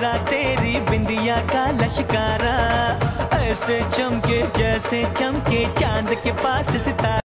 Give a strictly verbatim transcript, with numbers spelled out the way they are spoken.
चेहरा तेरी बिंदिया का लश्कारा, ऐसे चमके जैसे चमके चांद के पास सितारा।